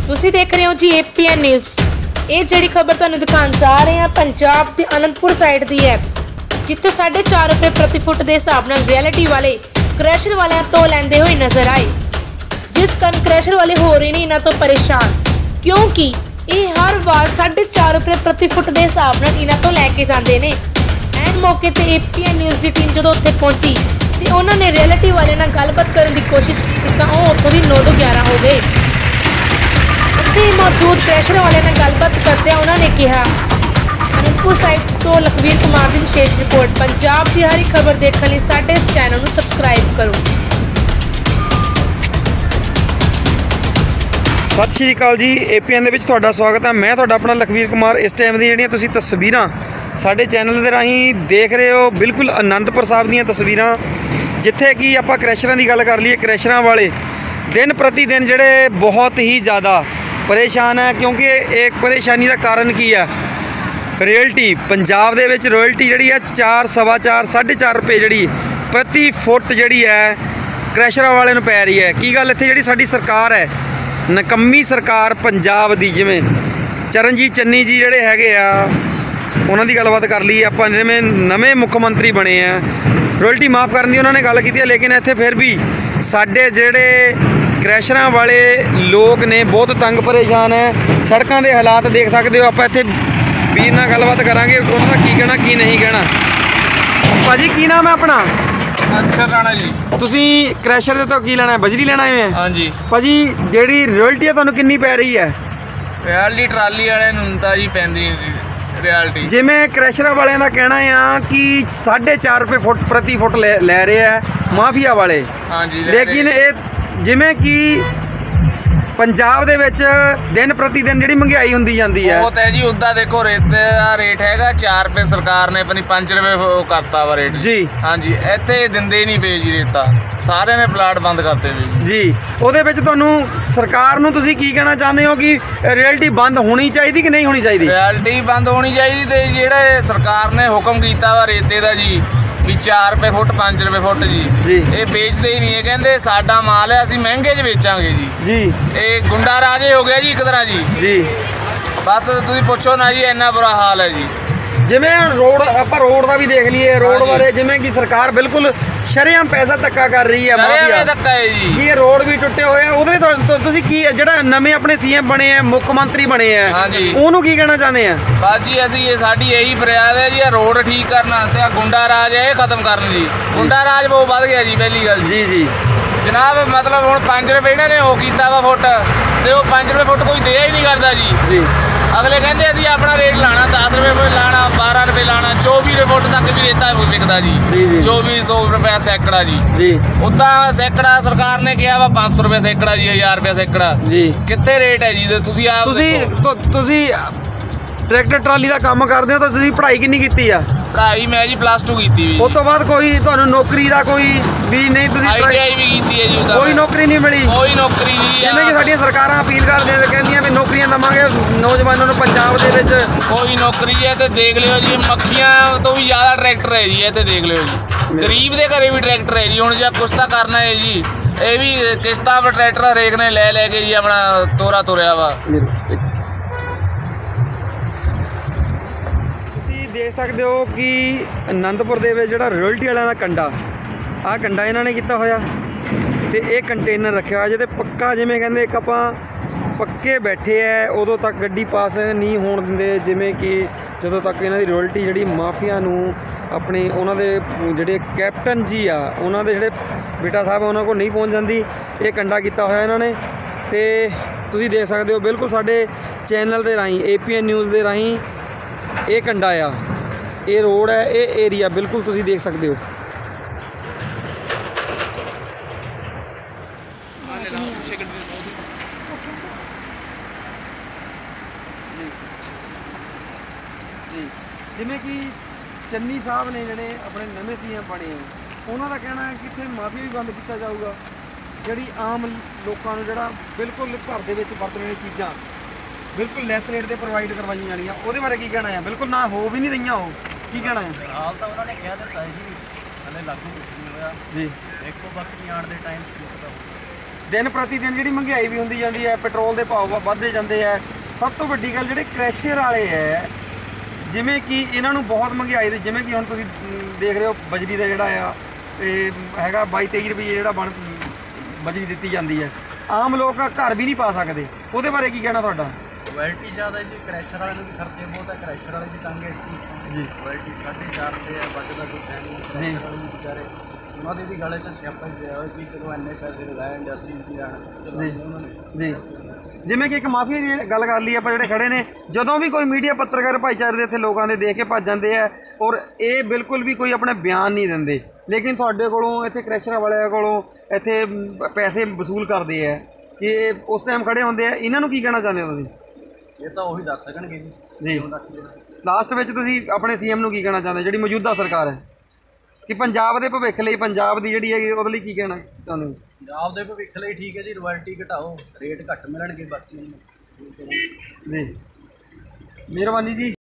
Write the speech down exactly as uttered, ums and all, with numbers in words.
ਤੁਸੀਂ ਦੇਖ ਰਹੇ ਹੋ ਜੀ ਏਪੀਐਨ ਨਿਊਜ਼। ਇਹ ਜਿਹੜੀ ਖਬਰ ਤੁਹਾਨੂੰ ਦਿਖਾਉਣ ਜਾ ਰਹੇ ਹਾਂ ਪੰਜਾਬ ਦੇ ਅਨੰਦਪੁਰ ਸਾਈਡ ਦੀ ਹੈ, ਜਿੱਥੇ ਸਾਢੇ ਚਾਰ ਰੁਪਏ ਪ੍ਰਤੀ ਫੁੱਟ ਦੇ ਹਿਸਾਬ ਨਾਲ ਰਿਐਲਿਟੀ ਵਾਲੇ ਕ੍ਰੈਸ਼ਰ ਵਾਲਿਆਂ ਤੋਂ ਲੈਂਦੇ ਹੋਏ ਨਜ਼ਰ ਆਏ, ਜਿਸ ਕਾਰਨ ਕ੍ਰੈਸ਼ਰ ਵਾਲੇ ਹੋ ਰਹੇ ਨੇ ਇਹਨਾਂ ਤੋਂ ਪਰੇਸ਼ਾਨ, ਕਿਉਂਕਿ ਇਹ ਹਰ ਵਾਰ ਸਾਢੇ ਚਾਰ ਰੁਪਏ ਪ੍ਰਤੀ ਫੁੱਟ ਦੇ ਹਿਸਾਬ ਨਾਲ ਇਹਨਾਂ ਤੋਂ ਲੈ ਕੇ ਜਾਂਦੇ ਨੇ। ਐਨ ਮੌਕੇ ਤੇ ਏਪੀਐਨ ਨਿਊਜ਼ ਦੀ ਟੀਮ ਜਦੋਂ ਉੱਥੇ ਪਹੁੰਚੀ ਤੇ ਉਹਨਾਂ ਨੇ ਰਿਐਲਿਟੀ ਵਾਲਿਆਂ ਨਾਲ ਗੱਲਬਾਤ ਕਰਨ ਦੀ ਕੋਸ਼ਿਸ਼ ਕੀਤੀ ਤਾਂ ਉਹ ਉੱਥੋਂ ਦੀ ਨੌ ਤੋਂ ਗਿਆਰਾਂ ਹੋ ਗਏ। ਉੱਥੇ ਮੌਜੂਦ ਕ੍ਰੈਸ਼ਰ ਵਾਲਿਆਂ ਨਾਲ ਗੱਲਬਾਤ ਕਰਦਿਆਂ ਉਹਨਾਂ ਨੇ ਕਿਹਾ, ਅਨੰਦਪੁਰ ਸਾਈਡ ਤੋਂ ਲਖਵੀਰ ਕੁਮਾਰ ਦੀ ਵਿਸ਼ੇਸ਼ ਰਿਪੋਰਟ। ਪੰਜਾਬ ਦੀ ਹਰ ਇੱਕ ਖਬਰ ਦੇਖਣ ਲਈ ਸਾਡੇ ਇਸ ਚੈਨਲ ਨੂੰ ਸਬਸਕ੍ਰਾਈਬ ਕਰੋ। ਸਤਿ ਸ਼੍ਰੀ ਅਕਾਲ ਜੀ, ਏਪੀਐਨ ਦੇ ਵਿੱਚ ਤੁਹਾਡਾ ਸਵਾਗਤ ਹੈ। ਮੈਂ ਤੁਹਾਡਾ ਆਪਣਾ ਲਖਵੀਰ ਕੁਮਾਰ। ਇਸ ਟਾਈਮ ਦੀ ਜਿਹੜੀਆਂ ਤੁਸੀਂ ਤਸਵੀਰਾਂ ਸਾਡੇ ਚੈਨਲ ਦੇ ਰਾਹੀਂ ਦੇਖ ਰਹੇ ਹੋ, ਬਿਲਕੁਲ ਅਨੰਦਪੁਰ ਸਾਹਿਬ ਦੀਆਂ ਤਸਵੀਰਾਂ, ਜਿੱਥੇ ਕਿ ਆਪਾਂ ਕ੍ਰੈਸ਼ਰਾਂ ਦੀ ਗੱਲ ਕਰ ਲਈਏ। ਕ੍ਰੈਸ਼ਰਾਂ ਵਾਲੇ ਦਿਨ ਪ੍ਰਤੀ ਦਿਨ ਜਿਹੜੇ ਬਹੁਤ ਹੀ ਜ਼ਿਆਦਾ ਪਰੇਸ਼ਾਨ ਹੈ, ਕਿਉਂਕਿ ਇੱਕ ਪਰੇਸ਼ਾਨੀ ਦਾ ਕਾਰਨ ਕੀ ਹੈ, ਰਾਇਲਟੀ ਪੰਜਾਬ ਦੇ ਵਿੱਚ ਰਾਇਲਟੀ ਜਿਹੜੀ ਹੈ ਚਾਰ ਸਵਾ ਚਾਰ ਸਾਢੇ ਚਾਰ ਰੁਪਏ ਜਿਹੜੀ ਪ੍ਰਤੀ ਫੁੱਟ ਜਿਹੜੀ ਹੈ ਕ੍ਰੈਸ਼ਰਾਂ ਵਾਲਿਆਂ ਨੂੰ ਪੈ ਰਹੀ ਹੈ। ਕੀ ਗੱਲ ਇੱਥੇ ਜਿਹੜੀ ਸਾਡੀ ਸਰਕਾਰ ਹੈ, ਨਕੰਮੀ ਸਰਕਾਰ ਪੰਜਾਬ ਦੀ, ਜਿਵੇਂ ਚਰਨਜੀਤ ਚੰਨੀ ਜੀ ਜਿਹੜੇ ਹੈਗੇ ਆ, ਉਹਨਾਂ ਦੀ ਗੱਲਬਾਤ ਕਰ ਲਈ ਆਪਾਂ। ਜਿਵੇਂ ਨਵੇਂ ਮੁੱਖ ਮੰਤਰੀ ਬਣੇ ਆ, ਰਾਇਲਟੀ ਮਾਫ ਕਰਨ ਦੀ ਉਹਨਾਂ ਨੇ ਗੱਲ ਕੀਤੀ ਹੈ, ਲੇਕਿਨ ਇੱਥੇ ਫਿਰ ਵੀ ਸਾਡੇ ਜਿਹੜੇ ਕ੍ਰੈਸ਼ਰਾਂ ਵਾਲੇ ਲੋਕ ਨੇ ਬਹੁਤ ਤੰਗ ਪਰੇਸ਼ਾਨ ਹੈ। ਸੜਕਾਂ ਦੇ ਹਾਲਾਤ ਦੇਖ ਸਕਦੇ ਹੋ। ਆਪਾਂ ਇੱਥੇ ਵੀਰ ਨਾਲ ਗੱਲਬਾਤ ਕਰਾਂਗੇ, ਉਹਨਾਂ ਦਾ ਕੀ ਕਹਿਣਾ ਕੀ ਨਹੀਂ ਕਹਿਣਾ। ਭਾਜੀ ਕੀ ਨਾਮ ਹੈ ਆਪਣਾ? ਅਕਸ਼ਰ ਰਾਣਾ ਜੀ। ਤੁਸੀਂ ਕ੍ਰੈਸ਼ਰ ਦੇ ਤੋਂ ਕੀ ਲੈਣਾ ਹੈ, ਬਜਰੀ ਲੈਣਾ ਹੈ? ਹਾਂਜੀ ਭਾਜੀ ਜਿਹੜੀ ਰਾਇਲਟੀ ਹੈ ਤੁਹਾਨੂੰ ਕਿੰਨੀ ਪੈ ਰਹੀ ਹੈ? ਰਿਐਲਿਟੀ ਟਰਾਲੀ ਵਾਲੇ ਨੂੰ ਤਾਂ ਜੀ ਪੈਂਦੀ ਰਿਐਲਿਟੀ। ਜਿਵੇਂ ਕ੍ਰੈਸ਼ਰਾਂ ਵਾਲਿਆਂ ਦਾ ਕਹਿਣਾ ਆ ਕਿ ਸਾਢੇ ਚਾਰ ਰੁਪਏ ਫੁੱਟ ਪ੍ਰਤੀ ਫੁੱਟ ਲੈ ਲੈ ਰਹੇ ਆ ਮਾਫੀਆ ਵਾਲੇ। ਹਾਂਜੀ, ਲੇਕਿਨ ਇਹ ਜਿਵੇਂ ਕਿ ਪੰਜਾਬ ਦੇ ਵਿੱਚ ਦਿਨ ਪ੍ਰਤੀ ਦਿਨ ਜਿਹੜੀ ਮਹਿੰਗਾਈ ਹੁੰਦੀ ਜਾਂਦੀ ਹੈ, ਉਹ ਤਾਂ ਜੀ ਉੱਦਾਂ ਦੇਖੋ ਰੇਤੇ ਦਾ ਰੇਟ ਹੈਗਾ ਚਾਰ ਰੁਪਏ, ਸਰਕਾਰ ਨੇ ਆਪਣੀ ਪੰਜ ਰੁਪਏ ਉਹ ਕਰਤਾ ਵਾ ਰੇਟ ਜੀ। ਹਾਂਜੀ, ਇੱਥੇ ਦਿੰਦੇ ਨਹੀਂ ਪਏ ਜੀ ਰੇਤਾ, ਸਾਰਿਆਂ ਨੇ ਪਲਾਟ ਬੰਦ ਕਰਤੇ ਵੀ ਜੀ। ਉਹਦੇ ਵਿੱਚ ਤੁਹਾਨੂੰ ਸਰਕਾਰ ਨੂੰ ਤੁਸੀਂ ਕੀ ਕਹਿਣਾ ਚਾਹੁੰਦੇ ਹੋ ਕਿ ਰਾਇਲਟੀ ਬੰਦ ਹੋਣੀ ਚਾਹੀਦੀ ਕਿ ਨਹੀਂ ਹੋਣੀ ਚਾਹੀਦੀ? ਰਿਐਲਿਟੀ ਬੰਦ ਹੋਣੀ ਚਾਹੀਦੀ, ਤੇ ਜਿਹੜੇ ਸਰਕਾਰ ਨੇ ਹੁਕਮ ਕੀਤਾ ਵਾ ਰੇਤੇ ਦਾ ਜੀ ਵੀ ਚਾਰ ਰੁਪਏ ਫੁੱਟ ਪੰਜ ਰੁਪਏ ਫੁੱਟ ਜੀ ਜੀ ਇਹ ਵੇਚਦੇ ਹੀ ਨਹੀਂ। ਇਹ ਕਹਿੰਦੇ ਸਾਡਾ ਮਾਲ ਹੈ, ਅਸੀਂ ਮਹਿੰਗੇ 'ਚ ਵੇਚਾਂਗੇ ਜੀ ਜੀ। ਇਹ ਗੁੰਡਾ ਰਾਜੇ ਹੋ ਗਿਆ ਜੀ ਇੱਕ ਤਰ੍ਹਾਂ ਜੀ ਜੀ। ਬਸ ਤੁਸੀਂ ਪੁੱਛੋ ਨਾ ਜੀ, ਇੰਨਾ ਬੁਰਾ ਹਾਲ ਹੈ ਜੀ। ਜਿਵੇਂ ਰੋਡ ਆਪਾਂ ਰੋਡ ਦਾ ਵੀ ਦੇਖ ਲਈਏ, ਰੋਡ ਬਾਰੇ ਜਿਵੇਂ ਕਿ ਸਰਕਾਰ ਬਿਲਕੁਲ ਸ਼ਰੇਆਮ ਪੈਸਾ ਧੱਕਾ ਕਰ ਰਹੀ ਹੈ। ਮਾਫੀਆ ਧੱਕਾ ਹੈ ਜੀ। ਕੀ ਇਹ ਰੋਡ ਵੀ ਟੁੱਟੇ ਹੋਏ ਆ? ਉਹਦੇ ਲਈ ਤੁਸੀਂ ਕੀ ਜਿਹੜਾ ਨਵੇਂ ਆਪਣੇ ਸੀਐਮ ਬਣੇ ਆ, ਮੁੱਖ ਮੰਤਰੀ ਬਣੇ ਆ, ਹਾਂਜੀ, ਉਹਨੂੰ ਕੀ ਕਹਿਣਾ ਚਾਹੁੰਦੇ ਆ? ਬਸ ਜੀ ਅਸੀਂ ਇਹ ਸਾਡੀ ਇਹੀ ਫਰਿਆਦ ਹੈ ਜੀ, ਇਹ ਰੋਡ ਠੀਕ ਕਰਨਾ ਤੇ ਆ ਗੁੰਡਾ ਰਾਜ ਹੈ ਇਹ ਖਤਮ ਕਰਨ ਜੀ। ਗੁੰਡਾ ਰਾਜ ਬਹੁਤ ਵੱਧ ਗਿਆ ਜੀ ਪਹਿਲੀ ਗੱਲ ਜੀ ਜੀ ਜਨਾਬ। ਮਤਲਬ ਹੁਣ ਪੰਜ ਰੁਪਏ ਇਹਨਾਂ ਨੇ ਉਹ ਕੀਤਾ ਵਾ ਫੁੱਟ, ਤੇ ਉਹ ਪੰਜ ਰੁਪਏ ਫੁੱਟ ਕੋਈ ਦਿਆ ਹੀ ਨਹੀਂ ਕਰਦਾ ਜੀ ਜੀ। ਅਗਲੇ ਕਹਿੰਦੇ ਅਸੀਂ ਆਪਣਾ ਰੇਟ ਲਾਣਾ ਦਸ ਰੁਪਏ ਲਾਣਾ, ਬਾਰਾਂ ਰੁਪਏ ਲਾਣਾ, ਚੌਵੀ ਰੁਪਏ ਫੁੱਟ ਤੱਕ ਵੀ ਰੇਤਾ ਵਿਕਦਾ ਜੀ, ਚੌਵੀ ਸੌ ਰੁਪਏ ਸੈਕੜਾ ਜੀ ਜੀ। ਉੱਦਾਂ ਸੈਕੜਾ ਸਰਕਾਰ ਨੇ ਕਿਹਾ ਵਾ ਪੰਜ ਸੌ ਰੁਪਏ ਸੈਕੜਾ ਜੀ, ਹਜ਼ਾਰ ਰੁਪਏ ਸੈਕੜਾ ਜੀ। ਕਿੱਥੇ ਰੇਟ ਹੈ ਜੀ? ਤੁਸੀਂ ਆਪ ਤੁਸੀਂ ਤੁਸੀਂ ਟਰੈਕਟਰ ਟਰਾਲੀ ਦਾ ਕੰਮ ਕਰਦੇ ਹੋ ਤਾਂ ਤੁਸੀਂ ਪੜ੍ਹਾਈ ਕਿੰਨੀ ਕੀਤੀ ਆ? ਪੜ੍ਹਾਈ ਮੈਂ ਜੀ ਪਲੱਸ ਟੂ ਕੀਤੀ ਵੀ। ਉਸ ਤੋਂ ਬਾਅਦ ਕੋਈ ਤੁਹਾਨੂੰ ਨੌਕਰੀ ਦਾ ਕੋਈ ਵੀ ਨਹੀਂ? ਤੁਸੀਂ ਆਈ ਟੀ ਆਈ ਵੀ ਕੀਤੀ ਹੈ ਜੀ। ਉਹਦਾ ਕੋਈ ਨੌਕਰੀ ਨਹੀਂ ਮਿਲੀ? ਕੋਈ ਨੌਕਰੀ ਨਹੀਂ। ਜਿਵੇਂ ਕਿ ਸਾਡੀਆਂ ਸਰਕਾਰਾਂ ਅਪੀਲ ਕਰਦੀਆਂ ਤੇ ਕਹਿੰਦੀਆਂ ਵੀ ਨੌਕਰੀਆਂ ਦੇਵਾਂਗੇ ਨੌਜਵਾਨਾਂ ਨੂੰ ਪੰਜਾਬ ਦੇ ਵਿੱਚ, ਕੋਈ ਨੌਕਰੀ ਹੈ। ਤੇ ਦੇਖ ਲਿਓ ਜੀ, ਮੱਖੀਆਂ ਤੋਂ ਵੀ ਜ਼ਿਆਦਾ ਟਰੈਕਟਰ ਹੈ ਜੀ। ਇਹ ਤੇ ਦੇਖ ਲਿਓ ਜੀ, ਗਰੀਬ ਦੇ ਘਰੇ ਵੀ ਟਰੈਕਟਰ ਹੈ ਜੀ। ਹੁਣ ਜੇ ਕੁਛ ਤਾਂ ਕਰਨਾ ਹੈ ਜੀ, ਇਹ ਵੀ ਕਿਸ਼ਤਾਂ ਪਰ ਟਰੈਕਟਰ ਹਰੇਕ ਨੇ ਲੈ ਲੈ ਕੇ ਜੀ ਆਪਣਾ ਤੋਰਾ ਤੋਰਿਆ ਵਾ। ਦੇਖ ਸਕਦੇ ਹੋ ਕਿ ਅਨੰਦਪੁਰ ਦੇ ਵਿੱਚ ਜਿਹੜਾ ਰਾਇਲਟੀ ਵਾਲਿਆਂ ਦਾ ਕੰਡਾ, ਆਹ ਕੰਡਾ ਇਹਨਾਂ ਨੇ ਕੀਤਾ ਹੋਇਆ ਤੇ ਇਹ ਕੰਟੇਨਰ ਰੱਖਿਆ ਹੋਇਆ ਜਿਹਦੇ ਪੱਕਾ, ਜਿਵੇਂ ਕਹਿੰਦੇ ਇੱਕ ਆਪਾਂ ਪੱਕੇ ਬੈਠੇ ਐ ਉਦੋਂ ਤੱਕ ਗੱਡੀ ਪਾਸ ਨਹੀਂ ਹੋਣ ਦਿੰਦੇ, ਜਿਵੇਂ ਕਿ ਜਦੋਂ ਤੱਕ ਇਹਨਾਂ ਦੀ ਰਾਇਲਟੀ ਜਿਹੜੀ ਮਾਫੀਆ ਨੂੰ ਆਪਣੇ ਉਹਨਾਂ ਦੇ ਜਿਹੜੇ ਕੈਪਟਨ ਜੀ ਆ, ਉਹਨਾਂ ਦੇ ਜਿਹੜੇ ਬੇਟਾ ਸਾਹਿਬ ਉਹਨਾਂ ਕੋਲ ਨਹੀਂ ਪਹੁੰਚ ਜਾਂਦੀ। ਇਹ ਕੰਡਾ ਕੀਤਾ ਹੋਇਆ ਇਹਨਾਂ ਨੇ ਤੇ ਤੁਸੀਂ ਦੇਖ ਸਕਦੇ ਹੋ ਬਿਲਕੁਲ ਸਾਡੇ ਚੈਨਲ ਦੇ ਰਾਹੀਂ, ਏਪੀਐਨ ਨਿਊਜ਼ ਦੇ ਰਾਹੀਂ ਇਹ ਕੰਡਾ ਆ, ਇਹ ਰੋਡ ਹੈ, ਇਹ ਏਰੀਆ ਬਿਲਕੁਲ ਤੁਸੀਂ ਦੇਖ ਸਕਦੇ ਹੋ। ਜਿਵੇਂ ਕਿ ਚੰਨੀ ਸਾਹਿਬ ਨੇ ਜਿਹੜੇ ਆਪਣੇ ਨਵੇਂ ਸੀਐਮ ਬਣੇ ਆ, ਉਹਨਾਂ ਦਾ ਕਹਿਣਾ ਹੈ ਕਿ ਇੱਥੇ ਮਾਫੀਆ ਵੀ ਬੰਦ ਕੀਤਾ ਜਾਊਗਾ, ਜਿਹੜੀ ਆਮ ਲੋਕਾਂ ਨੂੰ ਜਿਹੜਾ ਬਿਲਕੁਲ ਘਰ ਦੇ ਵਿੱਚ ਵਰਤਣ ਵਾਲੀਆਂ ਚੀਜ਼ਾਂ ਬਿਲਕੁਲ ਲੈਸ ਰੇਟ 'ਤੇ ਪ੍ਰੋਵਾਈਡ ਕਰਵਾਈਆਂ ਜਾਣੀਆਂ। ਉਹਦੇ ਬਾਰੇ ਕੀ ਕਹਿਣਾ ਹੈ? ਬਿਲਕੁਲ ਨਾ ਹੋ ਵੀ ਨਹੀਂ ਰਹੀਆਂ, ਉਹ ਕੀ ਕਹਿਣਾ ਹੈ? ਫਿਲਹਾਲ ਤਾਂ ਉਹਨਾਂ ਨੇ ਕਿਹਾ ਦਿੱਤਾ ਹੈ ਜੀ, ਹਲੇ ਲਾਗੂ ਕੁਛ ਨਹੀਂ ਹੋਇਆ ਜੀ। ਦੇਖੋ ਬਾਕੀ ਆਉਣ ਦੇ ਟਾਈਮ ਦਿਨ ਪ੍ਰਤੀ ਦਿਨ ਜਿਹੜੀ ਮਹਿੰਗਾਈ ਵੀ ਹੁੰਦੀ ਜਾਂਦੀ ਹੈ, ਪੈਟਰੋਲ ਦੇ ਭਾਅ ਵ- ਵੱਧਦੇ ਜਾਂਦੇ ਹੈ। ਸਭ ਤੋਂ ਵੱਡੀ ਗੱਲ ਜਿਹੜੇ ਕ੍ਰੈਸ਼ਰ ਵਾਲੇ ਹੈ, ਜਿਵੇਂ ਕਿ ਇਹਨਾਂ ਨੂੰ ਬਹੁਤ ਮਹਿੰਗਾਈ ਦੇ, ਜਿਵੇਂ ਕਿ ਹੁਣ ਤੁਸੀਂ ਅਮ, ਦੇਖ ਰਹੇ ਹੋ ਬਜਰੀ ਦਾ ਜਿਹੜਾ ਆ ਇਹ ਹੈਗਾ ਬਾਈ ਤੇਈ ਰੁਪਏ ਜਿਹੜਾ ਬਣ ਬਜਰੀ ਦਿੱਤੀ ਜਾਂਦੀ ਹੈ। ਆਮ ਲੋਕ ਘਰ ਵੀ ਨਹੀਂ ਪਾ ਸਕਦੇ, ਉਹਦੇ ਬਾਰੇ ਕੀ ਕਹਿਣਾ ਤੁਹਾਡਾ? ਕੁਆਲਿਟੀ ਜ਼ਿਆਦਾ ਜੀ, ਕ੍ਰੈਸ਼ਰ ਵਾਲੇ ਨੂੰ ਵੀ ਖਰਚੇ ਬਹੁਤ ਹੈ, ਕ੍ਰੈਸ਼ਰ ਵਾਲੇ ਵੀ ਤੰਗ ਹੈ ਇਸ ਜੀ ਕੁਆਲਿਟੀ ਸਾਢੇ ਚਾਰ ਤੇ ਹੈ, ਬਚਦਾ ਕੋਈ ਹੈ ਨਹੀਂ। ਜੀ। ਕ੍ਰੈਸ਼ਰ ਵਾਲੇ ਵੀ ਵਿਚਾਰੇ ਉਹਨਾਂ ਦੇ ਵੀ ਗਲੇ 'ਚ ਸਿਆਪਾ ਹੀ ਪਿਆ ਹੋਇਆ ਕਿ ਚਲੋ ਇੰਨੇ ਪੈਸੇ ਲਗਾਏ ਇੰਡਸਟਰੀ ਨੂੰ ਜਾਣ ਚਲੋ ਜੀ। ਉਹਨਾਂ ਨੇ ਜੀ ਜਿਵੇਂ ਕਿ ਇੱਕ ਮਾਫੀਆ ਦੀ ਗੱਲ ਕਰ ਲਈ ਆਪਾਂ, ਜਿਹੜੇ ਖੜੇ ਨੇ, ਜਦੋਂ ਵੀ ਕੋਈ ਮੀਡੀਆ ਪੱਤਰਕਾਰ ਭਾਈਚਾਰੇ ਦੇ ਇੱਥੇ ਲੋਕਾਂ ਦੇ ਦੇਖ ਕੇ ਭੱਜ ਜਾਂਦੇ ਆ, ਔਰ ਇਹ ਬਿਲਕੁਲ ਵੀ ਕੋਈ ਆਪਣੇ ਬਿਆਨ ਨਹੀਂ ਦਿੰਦੇ, ਲੇਕਿਨ ਤੁਹਾਡੇ ਕੋਲੋਂ ਇੱਥੇ ਕ੍ਰੈਸ਼ਰਾਂ ਵਾਲਿਆਂ ਕੋਲੋਂ ਇੱਥੇ ਮ, ਪੈਸੇ ਵਸੂਲ ਕਰਦੇ ਆ ਕਿ ਇਹ ਉਸ ਟਾਈਮ ਖੜੇ ਹੁੰਦੇ ਆ। ਇਹਨਾਂ ਨੂੰ ਕੀ ਕਹਿਣਾ ਚਾਹੁੰਦੇ ਹੋ ਤੁਸੀਂ? ਇਹ ਤਾਂ ਉਹੀ ਦੱਸ ਸਕਣਗੇ ਜੀ ਜੀ ਕਿਉਂ ਰੱਖਦੇ ਨੇ। ਲਾਸਟ ਵਿੱਚ ਤੁਸੀਂ ਆਪਣੇ ਸੀਐਮ ਨੂੰ ਕੀ ਕਹਿਣਾ ਚਾਹੁੰਦੇ, ਜਿਹੜੀ ਮੌਜੂਦਾ ਸਰਕਾਰ ਹੈ, ਕਿ ਪੰਜਾਬ ਦੇ ਭਵਿੱਖ ਲਈ, ਪੰਜਾਬ ਦੀ ਜਿਹੜੀ ਹੈਗੀ ਉਹਦੇ ਲਈ ਕੀ ਕਹਿਣਾ ਚਾਹੁੰਦੇ ਹੋ? ਪੰਜਾਬ ਦੇ ਭਵਿੱਖ ਲਈ ਠੀਕ ਹੈ ਜੀ, ਰਾਇਲਟੀ ਘਟਾਓ, ਰੇਟ ਘੱਟ ਮਿਲਣਗੇ ਬਾਕੀ ਨੂੰ। ਜੀ ਮਿਹਰਬਾਨੀ ਜੀ।